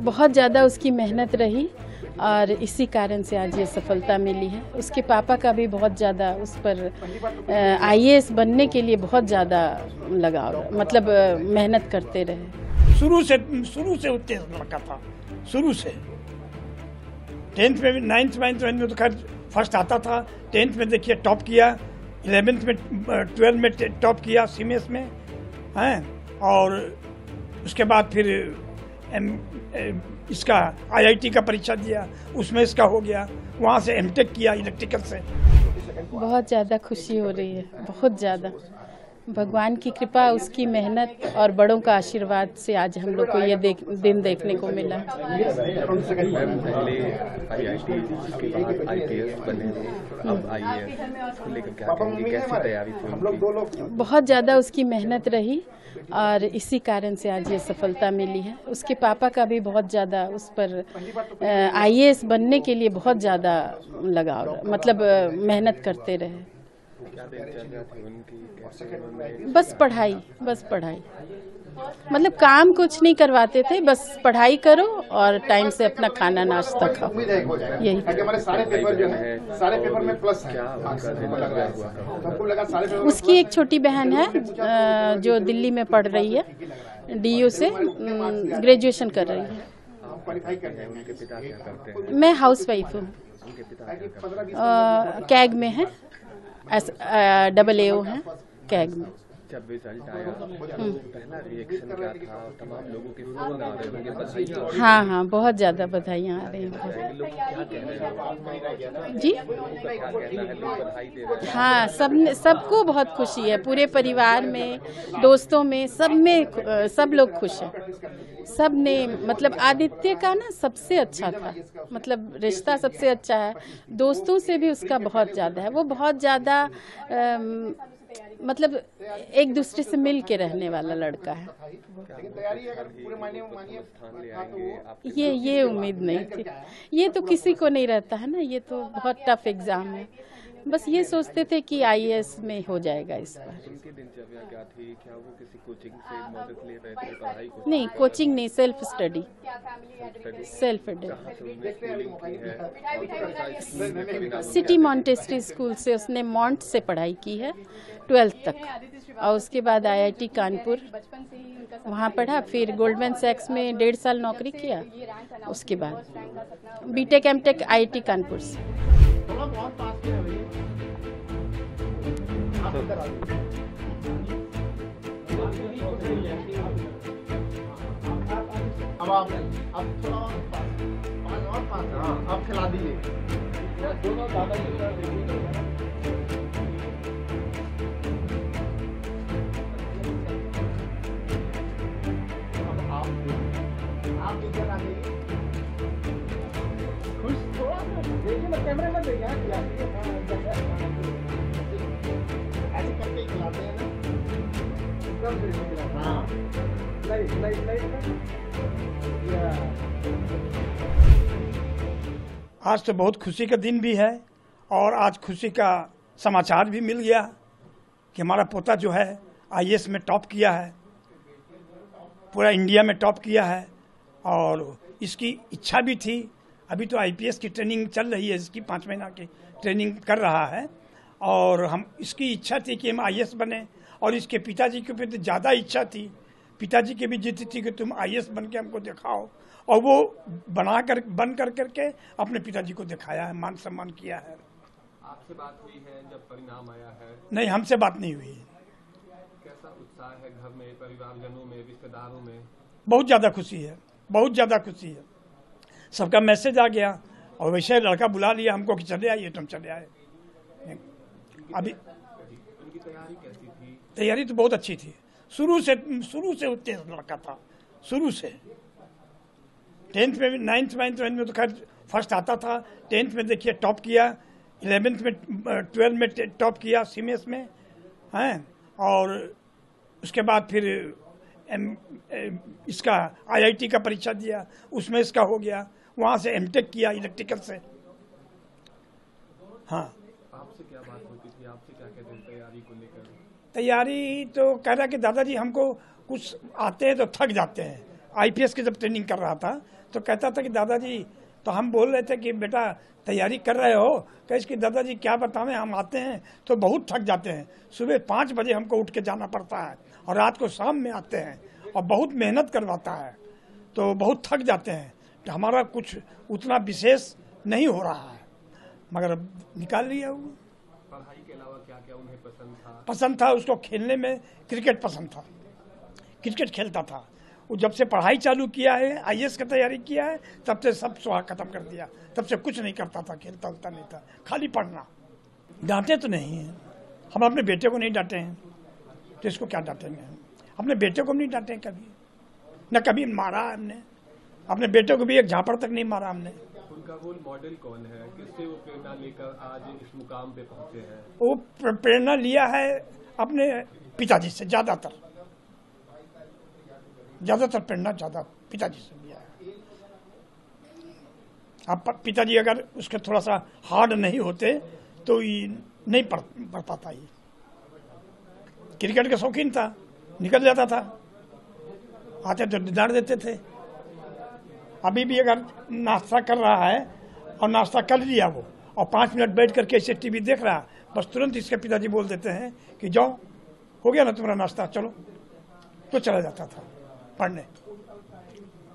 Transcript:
बहुत ज़्यादा उसकी मेहनत रही और इसी कारण से आज ये सफलता मिली है। उसके पापा का भी बहुत ज़्यादा उस पर आईएएस बनने के लिए बहुत ज़्यादा लगाव, मतलब मेहनत करते रहे। शुरू से उत्तेज लड़का था, शुरू से 10th में भी 9th में तो खैर फर्स्ट आता था। 10th में देखिए टॉप किया, 11th में 12th में टॉप किया सीमेस में हैं, और उसके बाद फिर इसका आईआईटी का परीक्षा दिया, उसमें इसका हो गया। वहाँ से एमटेक किया इलेक्ट्रिकल से। बहुत ज़्यादा खुशी हो रही है, बहुत ज़्यादा। भगवान की कृपा, उसकी मेहनत और बड़ों का आशीर्वाद से आज हम लोग को ये दिन देखने को मिला। बहुत ज़्यादा उसकी मेहनत रही और इसी कारण से आज ये सफलता मिली है। उसके पापा का भी बहुत ज़्यादा उस पर आईएएस बनने के लिए बहुत ज़्यादा लगाव, मतलब मेहनत करते रहे। बस पढ़ाई, मतलब काम कुछ नहीं करवाते थे, बस पढ़ाई करो और टाइम से अपना खाना नाश्ता खाओ, यही। उसकी एक छोटी बहन है जो दिल्ली में पढ़ रही है, डीयू से ग्रेजुएशन कर रही है। मैं हाउसवाइफ हूँ, कैग में है, AAO है कैग में। जब रिजल्ट आया पहला रिएक्शन क्या था? तमाम लोगों के फोन आ रहे होंगे, बधाइयां। हाँ, बहुत ज़्यादा बधाइयाँ आ रही हैं। लोग क्या कह रहे हैं जी? हाँ, सबको बहुत खुशी है, पूरे परिवार में, दोस्तों में, सब लोग खुश हैं। सब ने, मतलब आदित्य का ना सबसे अच्छा था, मतलब रिश्ता सबसे अच्छा है। दोस्तों से भी उसका बहुत ज़्यादा है, वो बहुत ज़्यादा मतलब एक दूसरे से मिल के रहने वाला लड़का है। ये उम्मीद नहीं थी, ये तो किसी को नहीं रहता है ना, ये तो बहुत टफ एग्जाम है। बस ये सोचते थे कि आईएएस में हो जाएगा इस बार। क्या थी? क्या वो किसी कोचिंग से मदद ले रहे थे पढ़ाई को? नहीं, कोचिंग नहीं, self study. City Montessori school से उसने मॉन्ट से पढ़ाई की है 12th तक, और उसके बाद आईआईटी कानपुर वहाँ पढ़ा, फिर गोल्डमैन सैक्स में 1.5 साल नौकरी किया, उसके बाद बीटेक एमटेक आईआईटी कानपुर से। अब खिला दीजिए। आप नीचे ला दीजिए। खुश थोड़ा देखिए ना, कैमरे में देखिए ऐसे करके खिलाते हैं ना। हाँ, आज तो बहुत खुशी का दिन भी है, और आज खुशी का समाचार भी मिल गया कि हमारा पोता जो है आईएएस में टॉप किया है, पूरा इंडिया में टॉप किया है। और इसकी इच्छा भी थी, अभी तो आईपीएस की ट्रेनिंग चल रही है, इसकी 5 महीना की ट्रेनिंग कर रहा है, और इसकी इच्छा थी कि हम आईएएस बने, और इसके पिताजी के ऊपर तो ज़्यादा इच्छा थी, पिताजी की भी जिद थी कि तुम आईएएस बन के हमको दिखाओ, और वो बन करके अपने पिताजी को दिखाया है, मान सम्मान किया है। आपसे बात हुई है जब परिणाम आया है? नहीं, हमसे बात नहीं हुई। कैसा उत्साह है घर में, परिवारजनों में, रिश्तेदारों में? बहुत ज़्यादा खुशी है, बहुत ज़्यादा खुशी है। सबका मैसेज आ गया, और वैसे लड़का बुला लिया हमको कि चले आइए, तुम चले आए। अभी उनकी तैयारी कैसी थी? तैयारी तो बहुत अच्छी थी, शुरू से उत्तेज लड़का था, शुरू से 10th में भी 9th में तो खैर फर्स्ट आता था। 10th में देखिए टॉप किया, 11th में 12th में टॉप किया सीमेस में हैं, और उसके बाद फिर इसका आईआईटी का परीक्षा दिया, उसमें इसका हो गया। वहाँ से एमटेक किया इलेक्ट्रिकल से। हाँ, आपसे क्या बात होती थी? आपसे क्या कहते थे तैयारी को लेकर? तैयारी तो कह रहा कि दादाजी हमको कुछ आते हैं तो थक जाते हैं। आईपीएस की जब ट्रेनिंग कर रहा था तो कहता था कि दादाजी, तो हम बोल रहे थे कि बेटा तैयारी कर रहे हो, कहे इसकी दादाजी क्या बतावें, हम आते हैं तो बहुत थक जाते हैं, सुबह 5 बजे हमको उठ के जाना पड़ता है और रात को शाम में आते हैं और बहुत मेहनत करवाता है, तो बहुत थक जाते हैं, तो हमारा कुछ उतना विशेष नहीं हो रहा है, मगर अब निकाल लिया वो। पढ़ाई के अलावा क्या क्या उन्हें पसंद था उसको खेलने में क्रिकेट पसंद था, क्रिकेट खेलता था वो। जब से पढ़ाई चालू किया है, आईएएस की तैयारी किया है, तब से सब स्वाग खत्म कर दिया, तब से कुछ नहीं करता था, खेलता उलता नहीं था, खाली पढ़ना। डांटे तो नहीं है, हम अपने बेटे को नहीं डांटे हैं, तो इसको क्या डांटेंगे हम? अपने बेटे को नहीं डांटे कभी, न कभी मारा हमने, अपने बेटे को भी एक झापड़ तक नहीं मारा हमने। उनका रोल मॉडल कौन है, किससे वो प्रेरणा लेकर आज इस मुकाम पे पहुंचे हैं? वो प्रेरणा लिया है अपने पिताजी से, ज्यादातर प्रेरणा पिताजी से लिया है। अब पिताजी अगर उसके थोड़ा सा हार्ड नहीं होते तो ये नहीं पढ़ पाता। ये क्रिकेट का शौकीन था, निकल जाता था, आते तो डांट देते थे। अभी भी अगर नाश्ता कर रहा है और नाश्ता कर लिया वो और 5 मिनट बैठ करके ऐसे टीवी देख रहा, बस तुरंत इसके पिताजी बोल देते हैं कि जाओ, हो गया ना तुम्हारा नाश्ता, चलो, तो चला जाता था पढ़ने।